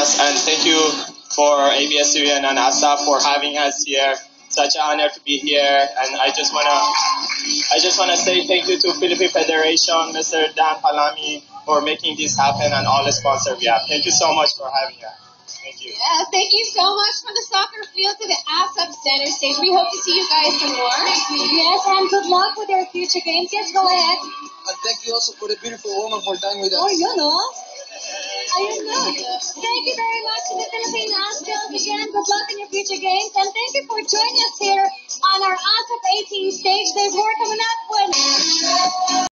us, and thank you for ABS-CBN and ASA for having us here. Such an honor to be here, and I just wanna say thank you to Philippine Federation, Mr. Dan Palami, for making this happen, and all the sponsors we have. Thank you so much for having us. Thank you. Yeah, thank you so much from the soccer field to the ASAP center stage. We hope to see you guys some more. Yes, and good luck with your future games. Yes, go ahead. And thank you also for the beautiful woman for time with us. Oh, yun, no? Ayun na. Thank you very much to the Philippine Astros. Again, good luck in your future games. And thank you for joining us here on our ASAP 18 stage. There's more coming up when...